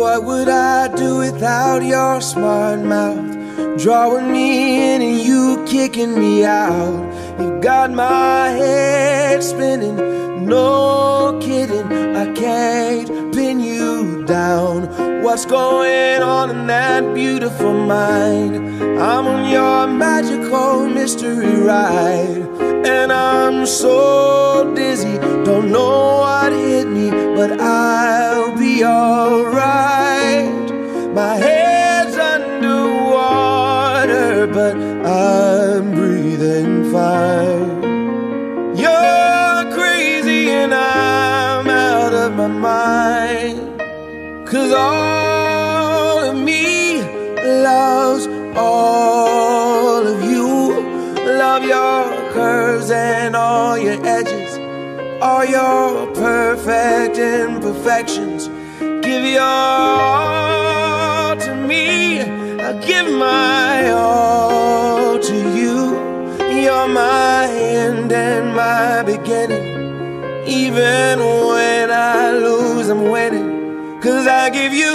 What would I do without your smart mouth? Drawing me in and you kicking me out. You got my head spinning, no kidding, I can't pin you down. What's going on in that beautiful mind? I'm on your magical mystery ride, and I'm so dizzy, don't know what hit me, but I'll be alright. My head's underwater, but I'm breathing fine. You're crazy and I'm out of my mind, 'cause all of me loves all of you. Love your curves and all your edges, all your perfect imperfections. Give your all to me, I give my all to you. You're my end and my beginning. Even when I lose, I'm winning, 'cause I give you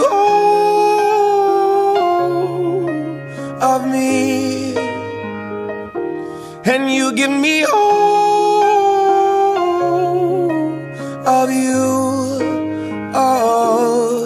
all of me, and you give me all of you. Oh,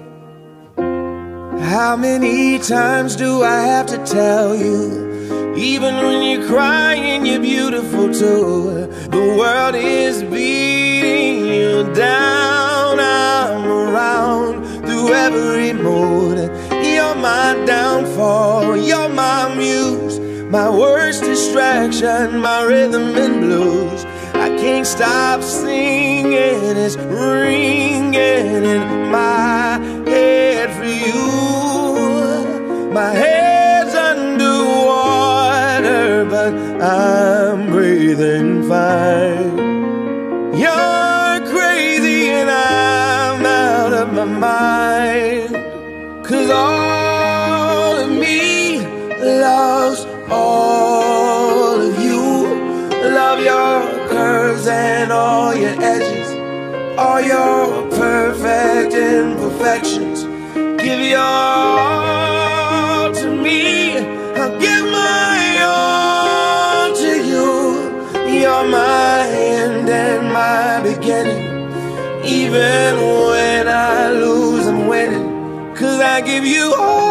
how many times do I have to tell you? Even when you're crying, you're beautiful too. The world is beating you down. I'm around through every mood. You're my downfall, you're my muse, my worst distraction, my rhythm and blues. I can't stop singing, it's ringing in my head for you. My head's underwater, but I'm breathing fine. You're crazy and I'm out of my mind, 'cause all of me loves all of you. Love your curves and all your edges, all your perfect imperfections. Give your all to me, I'll give my all to you. You're my end and my beginning. Even when I lose, I'm winning, 'cause I give you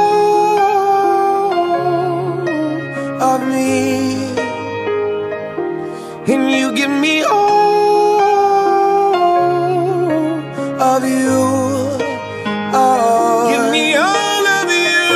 all of me, and you give me all of you. Oh, give me all of you.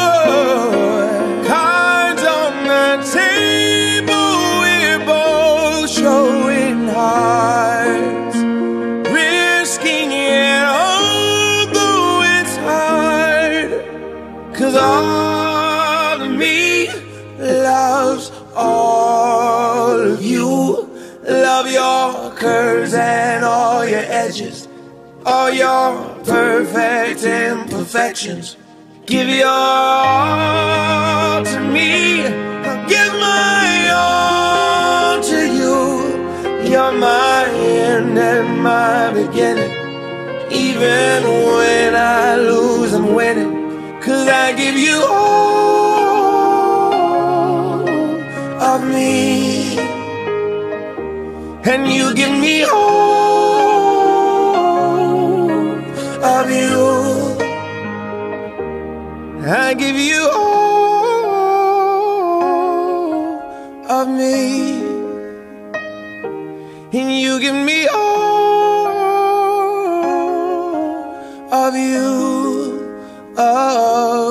Cards on the table, we're both showing hearts, risking it although it's hard, 'cause all of me loves all of you. Love your curves and all your edges, all your perfect imperfections. Give your all to me, I'll give my all to you. You're my end and my beginning. Even when I lose, I'm winning, 'cause I give you all of me, and you give me all of you. I give you all of me, and you give me all of you. Oh.